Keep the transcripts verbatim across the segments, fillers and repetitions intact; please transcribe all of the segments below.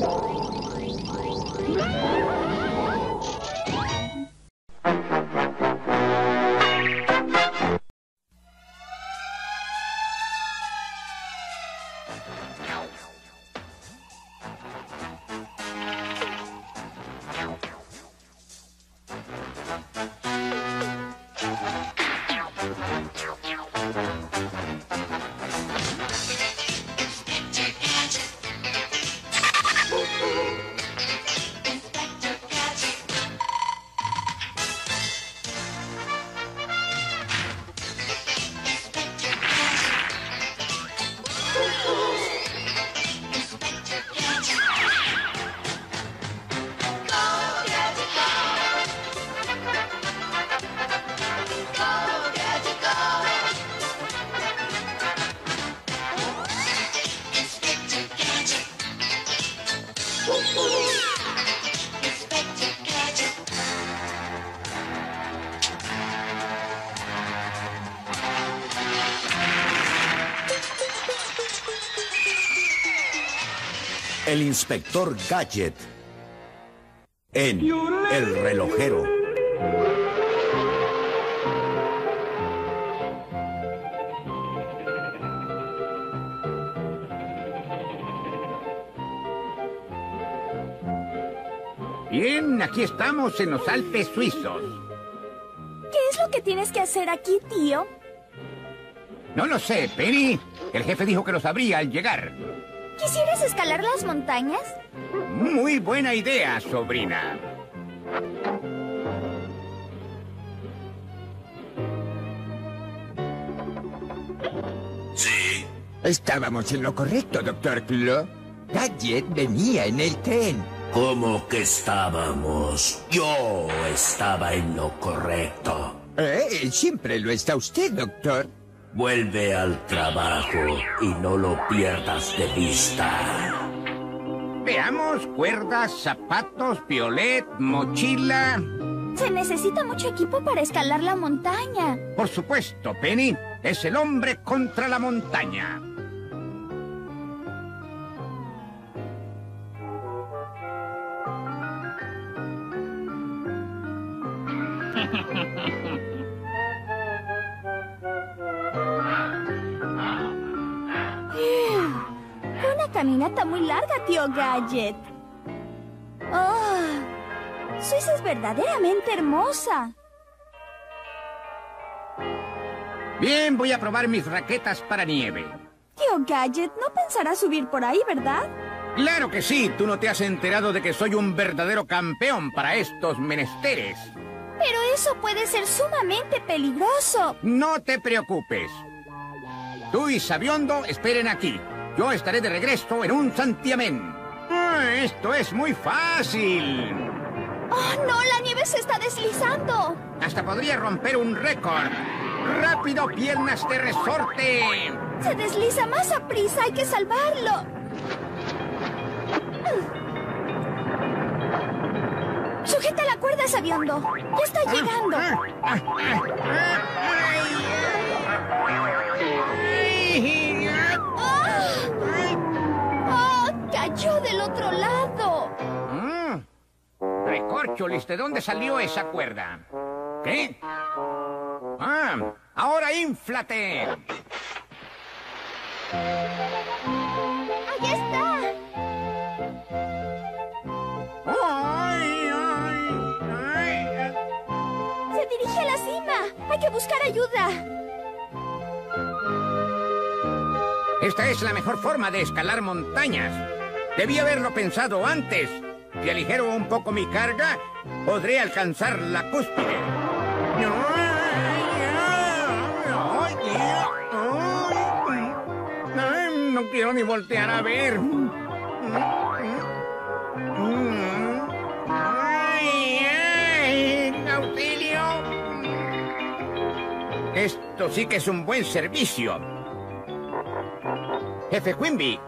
El inspector Gadget en El Relojero. Bien, aquí estamos en los Alpes suizos. ¿Qué es lo que tienes que hacer aquí, tío? No lo sé, Penny. El jefe dijo que lo sabría al llegar. ¿Quisieras escalar las montañas? Muy buena idea, sobrina. Sí. Estábamos en lo correcto, doctor Clo. Gadget venía en el tren. ¿Cómo que estábamos? Yo estaba en lo correcto. Eh, siempre lo está usted, doctor. Vuelve al trabajo y no lo pierdas de vista. Veamos, cuerdas, zapatos, piolet, mochila. Se necesita mucho equipo para escalar la montaña. Por supuesto, Penny. Es el hombre contra la montaña. Fue una caminata muy larga, tío Gadget. Oh, Suiza es verdaderamente hermosa. Bien, voy a probar mis raquetas para nieve. Tío Gadget, no pensará subir por ahí, ¿verdad? Claro que sí. Tú no te has enterado de que soy un verdadero campeón para estos menesteres. Pero eso puede ser sumamente peligroso. No te preocupes. Tú y Sabiondo esperen aquí. Yo estaré de regreso en un santiamén. Ah, esto es muy fácil. ¡Oh, no! ¡La nieve se está deslizando! Hasta podría romper un récord. ¡Rápido, piernas de resorte! ¡Se desliza más a prisa! ¡Hay que salvarlo! ¡Sujeta la cuerda, Sabiondo! ¡Ya está llegando! ¡Oh! ¡Cayó del otro lado! Mm. Recorcholis, ¿de dónde salió esa cuerda? ¿Qué? Ah, ahora inflate. ¡Ahí está! Ay, ay, ay. ¡Se dirige a la cima! ¡Hay que buscar ayuda! Esta es la mejor forma de escalar montañas. Debí haberlo pensado antes. Si aligero un poco mi carga, podré alcanzar la cúspide. Ay, no quiero ni voltear a ver. ¡Ay, ay! ¡Auxilio! Esto sí que es un buen servicio. Jefe Quimby,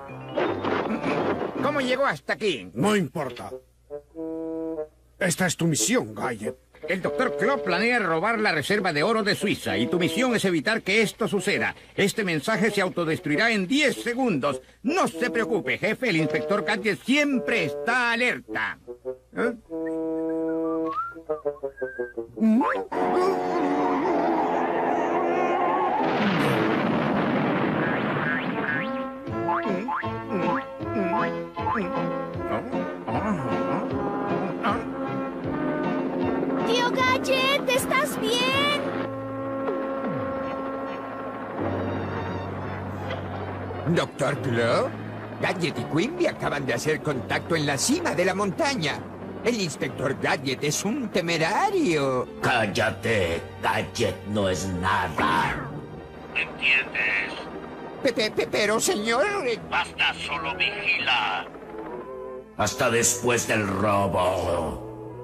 ¿cómo llegó hasta aquí? No importa. Esta es tu misión, Gadget. El doctor Claw planea robar la reserva de oro de Suiza y tu misión es evitar que esto suceda. Este mensaje se autodestruirá en diez segundos. No se preocupe, jefe. El inspector Gadget siempre está alerta. ¿Eh? ¡Tío Gadget! ¿Estás bien? Doctor Claw, Gadget y Quimby acaban de hacer contacto en la cima de la montaña. El inspector Gadget es un temerario. Cállate, Gadget no es nada. ¿Entiendes? Pepe, pe, pero, señor... Basta, solo vigila. Hasta después del robo.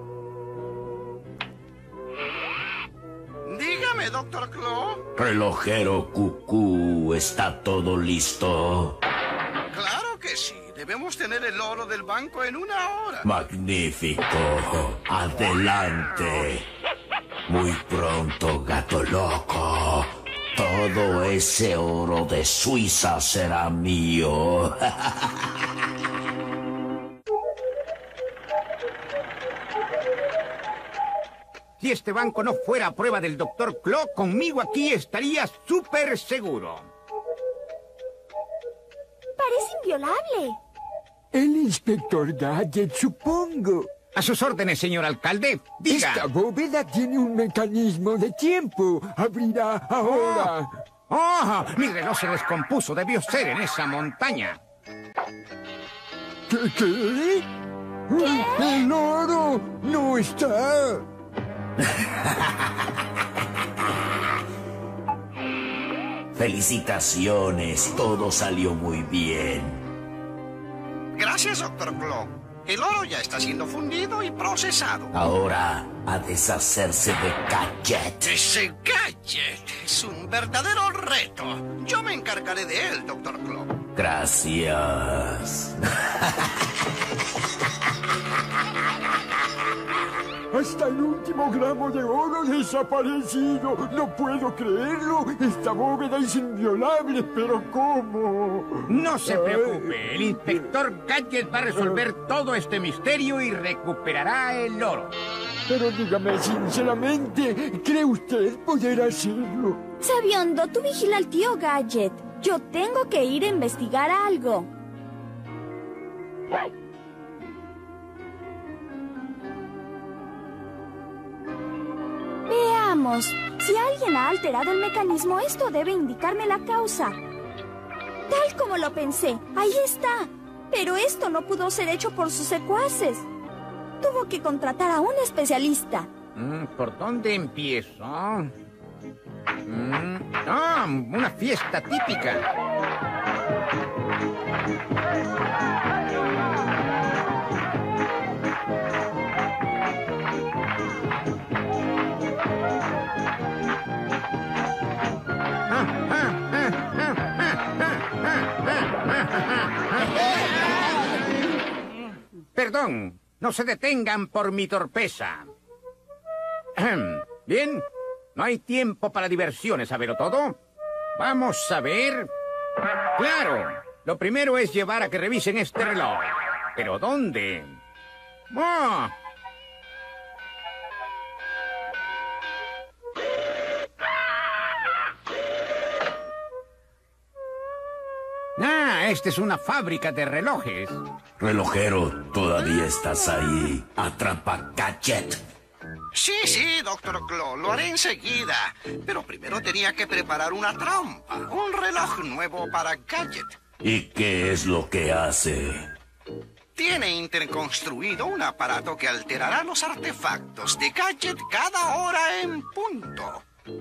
Dígame, doctor Claw. Relojero Cucú, ¿está todo listo? Claro que sí. Debemos tener el oro del banco en una hora. Magnífico. Adelante. Muy pronto, gato loco. Todo ese oro de Suiza será mío. Si este banco no fuera a prueba del doctor Claw, conmigo aquí estaría súper seguro. Parece inviolable. El inspector Gadget, supongo. A sus órdenes, señor alcalde. Diga. Esta bóveda tiene un mecanismo de tiempo. Abrirá ahora. ¡Oh! Mi reloj se descompuso. Debió ser en esa montaña. ¿Qué? ¿Qué? ¿Qué? ¡El oro no está! Felicitaciones, todo salió muy bien. Gracias, doctor Claw. El oro ya está siendo fundido y procesado. Ahora a deshacerse de Gadget. Ese Gadget es un verdadero reto. Yo me encargaré de él, doctor Claw. Gracias. Hasta el último gramo de oro desaparecido. No puedo creerlo. Esta bóveda es inviolable, pero ¿cómo? No se preocupe. El inspector Gadget va a resolver todo este misterio y recuperará el oro. Pero dígame sinceramente, ¿cree usted poder hacerlo? Sabiondo, tú vigila al tío Gadget. Yo tengo que ir a investigar algo. Veamos. Si alguien ha alterado el mecanismo, esto debe indicarme la causa. Tal como lo pensé, ahí está. Pero esto no pudo ser hecho por sus secuaces. Tuvo que contratar a un especialista. Mm, ¿Por dónde empiezo? Mm, ah, una fiesta típica. Perdón, no se detengan por mi torpeza. Bien, no hay tiempo para diversiones, ¿sabelo todo? Vamos a ver. Claro, lo primero es llevar a que revisen este reloj. ¿Pero dónde? ¡Oh! Ah, esta es una fábrica de relojes. Relojero, todavía estás ahí. Atrapa Gadget. Sí, sí, doctor Claw, lo haré enseguida. Pero primero tenía que preparar una trampa. Un reloj nuevo para Gadget. ¿Y qué es lo que hace? Tiene interconstruido un aparato que alterará los artefactos de Gadget cada hora en punto.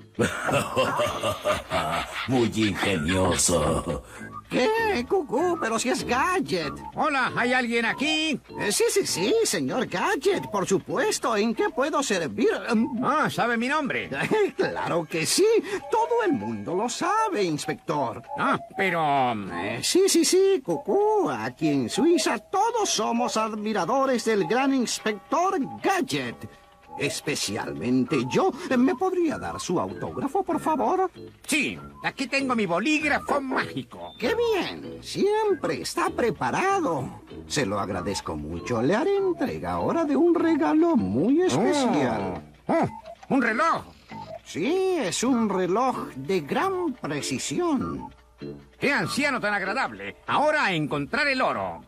Muy ingenioso. ¿Qué, Cucú? Pero si es Gadget. Hola, ¿hay alguien aquí? Eh, sí, sí, sí, señor Gadget, por supuesto. ¿En qué puedo servir? Ah, ¿sabe mi nombre? Claro que sí. Todo el mundo lo sabe, inspector. Ah, pero... Eh, sí, sí, sí, Cucú. Aquí en Suiza todos somos admiradores del gran inspector Gadget. especialmente yo. ¿Me podría dar su autógrafo, por favor? Sí, aquí tengo mi bolígrafo mágico. ¡Qué bien! Siempre está preparado. Se lo agradezco mucho. Le haré entrega ahora de un regalo muy especial. Oh, oh, ¿un reloj? Sí, es un reloj de gran precisión. ¡Qué anciano tan agradable! Ahora a encontrar el oro.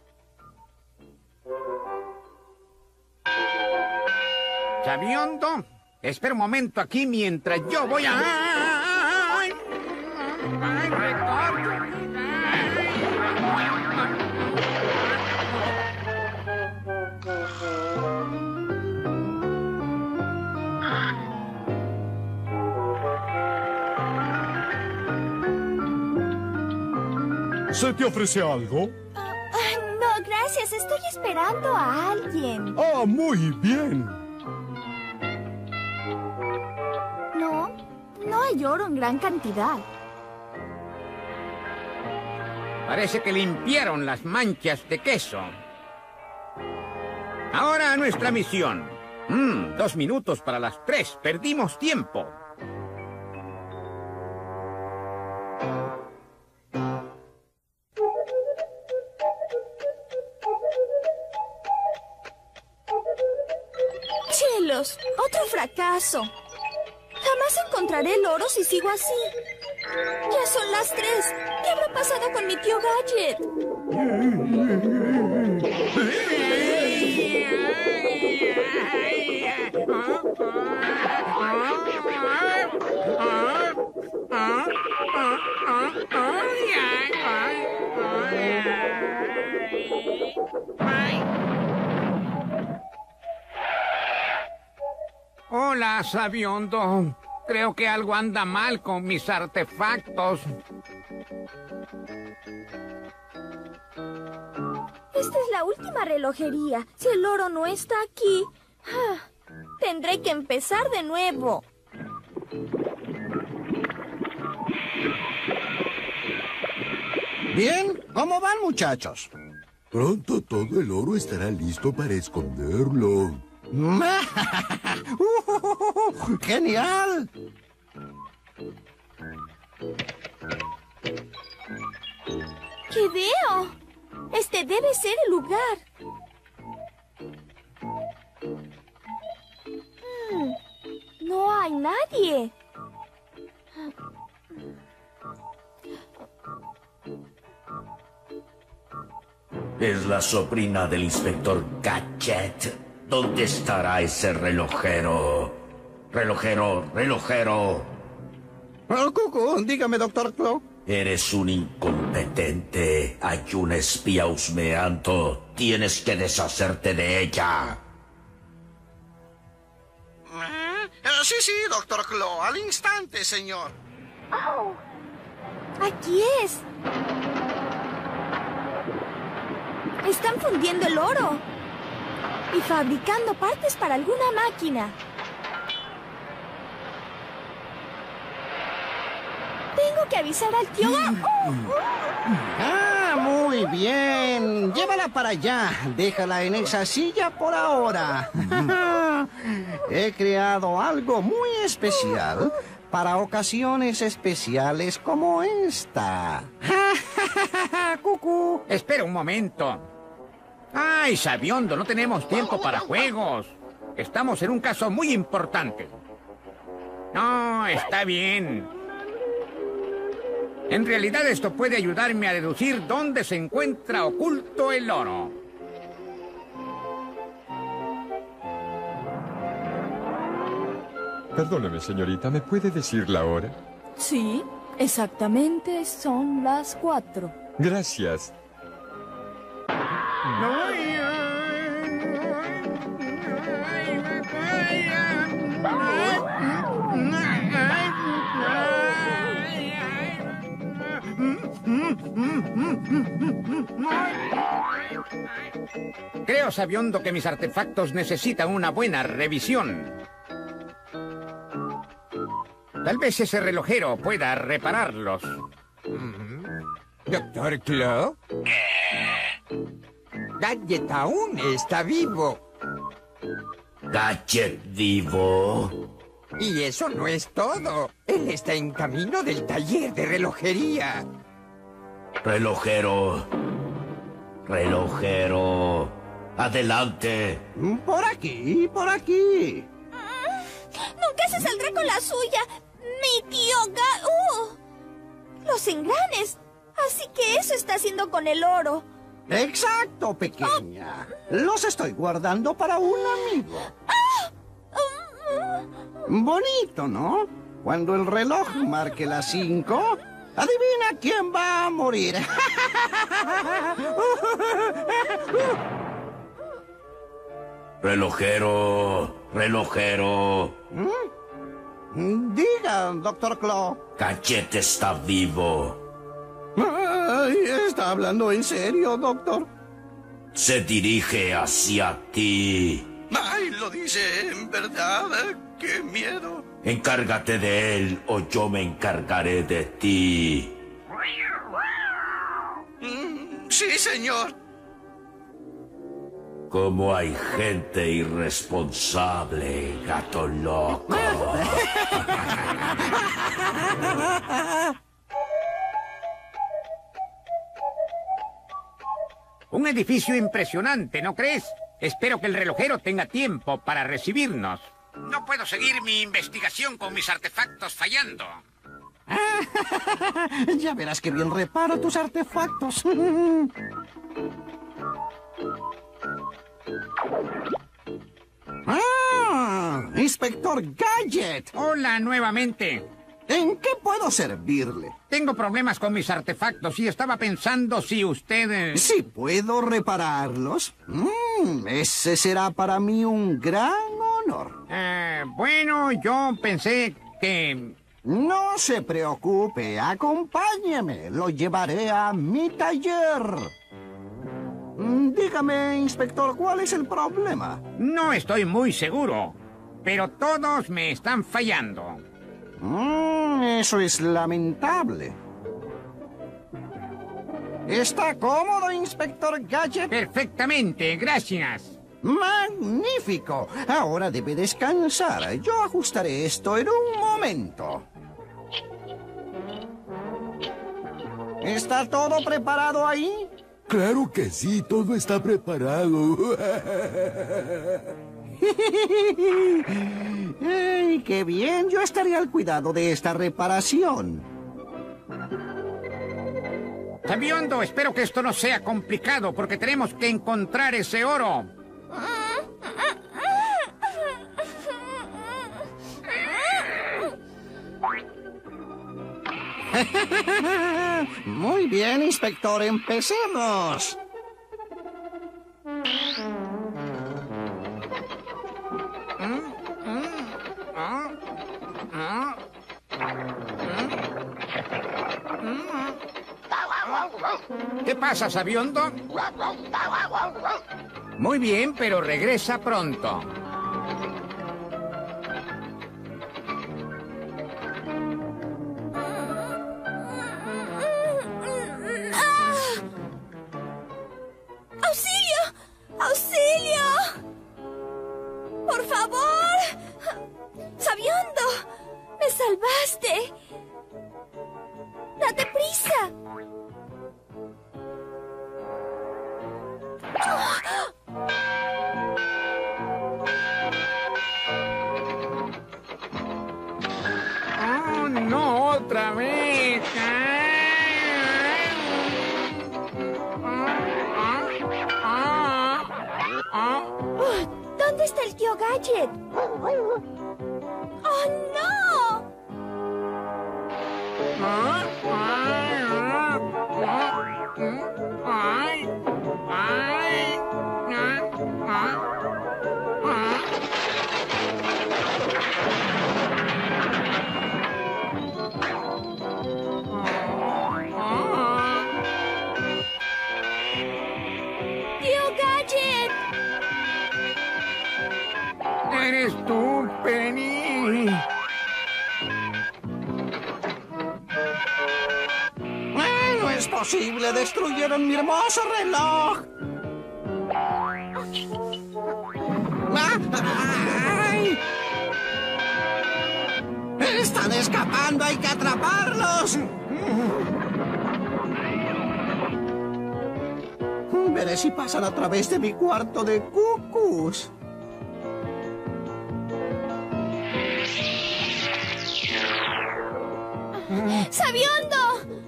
¿Sabiondo? Espera un momento aquí mientras yo voy a... ¡Ay! ¡Ay, recorto! ¿Se te ofrece algo? Uh, no, gracias. Estoy esperando a alguien. Ah, muy bien. No, no hay oro en gran cantidad. Parece que limpiaron las manchas de queso. Ahora a nuestra misión. Mm, dos minutos para las tres. Perdimos tiempo. ¡Cielos! ¡Otro fracaso! Jamás encontraré el oro si sigo así. Ya son las tres. ¿Qué habrá pasado con mi tío Gadget? Hola, Sabiondo. Creo que algo anda mal con mis artefactos. Esta es la última relojería. Si el oro no está aquí, ah, tendré que empezar de nuevo. Bien, ¿cómo van, muchachos? Pronto todo el oro estará listo para esconderlo. ¡Genial! ¿Qué veo? Este debe ser el lugar. Hmm, no hay nadie. Es la sobrina del inspector Gadget. ¿Dónde estará ese relojero? Relojero, relojero. Oh, Cucu, dígame, doctor Claw. Eres un incompetente. Hay una espía husmeando. Tienes que deshacerte de ella. ¿Eh? Eh, sí, sí, doctor Claw. Al instante, señor. Oh, aquí es. Están fundiendo el oro y fabricando partes para alguna máquina. Tengo que avisar al tío. ¡Oh! Ah, muy bien. Llévala para allá. Déjala en esa silla por ahora. He creado algo muy especial para ocasiones especiales como esta. Cucú. Espera un momento. ¡Ay, Sabiondo! No tenemos tiempo para juegos. Estamos en un caso muy importante. No, está bien. En realidad esto puede ayudarme a deducir dónde se encuentra oculto el oro. Perdóneme, señorita, ¿me puede decir la hora? Sí, exactamente son las cuatro. Gracias. Creo, Sabiondo, que mis artefactos necesitan una buena revisión. Tal vez ese relojero pueda repararlos. ¿Doctor Claw? Gadget aún está vivo. Gadget vivo. Y eso no es todo. Él está en camino del taller de relojería. Relojero. Relojero. Adelante. Por aquí, por aquí. Nunca se saldrá con la suya. Mi tío Ga... ¡Uh! Los engranes. Así que eso está haciendo con el oro. Exacto, pequeña. Los estoy guardando para un amigo. Bonito, ¿no? Cuando el reloj marque las cinco, adivina quién va a morir. Relojero, relojero. ¿Mm? Diga, doctor Claw. Gadget está vivo. Ay, ¿está hablando en serio, doctor? Se dirige hacia ti. Ay, lo dice en verdad. ¡Qué miedo! Encárgate de él o yo me encargaré de ti. Mm, sí, señor. Como hay gente irresponsable, gato loco. Un edificio impresionante, ¿no crees? Espero que el relojero tenga tiempo para recibirnos. No puedo seguir mi investigación con mis artefactos fallando. Ya verás que bien reparo tus artefactos. ¡Ah! ¡Inspector Gadget! Hola, nuevamente. ¿En qué puedo servirle? Tengo problemas con mis artefactos y estaba pensando si usted... eh, Si puedo repararlos, mm, ese será para mí un gran honor. eh, bueno, yo pensé que... No se preocupe, acompáñeme, lo llevaré a mi taller. Mm, Dígame, inspector, ¿cuál es el problema? No estoy muy seguro, pero todos me están fallando. Mm, eso es lamentable. ¿Está cómodo, inspector Gadget? Perfectamente, gracias. ¡Magnífico! Ahora debe descansar. Yo ajustaré esto en un momento. ¿Está todo preparado ahí? Claro que sí, todo está preparado. ¡Ay, qué bien! Yo estaré al cuidado de esta reparación. Sabiondo, espero que esto no sea complicado porque tenemos que encontrar ese oro. Muy bien, inspector, empecemos. ¿Qué pasa, Sabiondo? Muy bien, pero regresa pronto. ¡Auxilio! ¡Auxilio! ¡Por favor! ¡Sabiondo! ¡Me salvaste! ¡Date prisa! ¡Oh, no! ¡Otra vez! Oh, ¿dónde está el tío Gadget? ¡Oh, no! ¡Tío Gadget! ¡Eres tú, Penny! ¡Ay, no es posible! ¡Destruyeron mi hermoso reloj! ¡Ah! ¡Están escapando! ¡Hay que atraparlos! Veré si pasan a través de mi cuarto de cucús. ¡Sabiondo!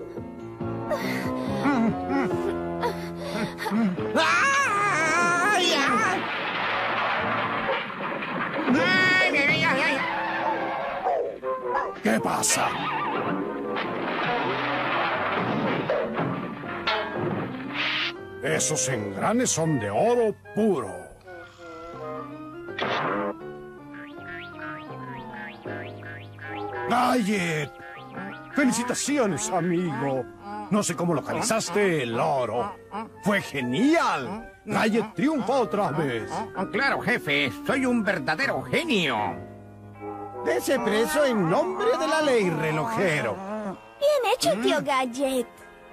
¡Ay, ay! ¿Qué pasa? Esos engranes son de oro puro. ¡Gadget! ¡Felicitaciones, amigo! No sé cómo localizaste el oro. ¡Fue genial! Gadget triunfa otra vez. Claro, jefe. Soy un verdadero genio. Dese preso en nombre de la ley, relojero. Bien hecho, tío Gadget.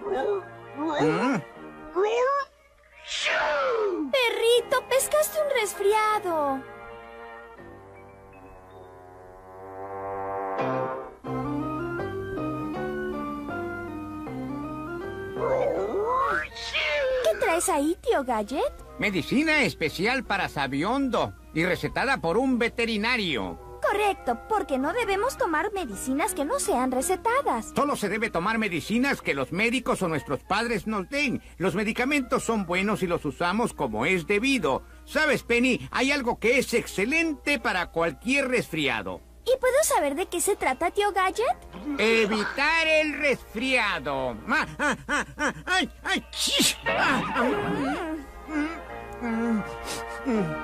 Perrito, pescaste un resfriado. ¿Qué traes ahí, tío Gadget? Medicina especial para Sabiondo y recetada por un veterinario. Correcto, porque no debemos tomar medicinas que no sean recetadas. Solo se debe tomar medicinas que los médicos o nuestros padres nos den. Los medicamentos son buenos y los usamos como es debido. ¿Sabes, Penny? Hay algo que es excelente para cualquier resfriado. ¿Y puedo saber de qué se trata, tío Gadget? Evitar el resfriado. Ah, ah, ah, ah, ay, ay, ah, ah.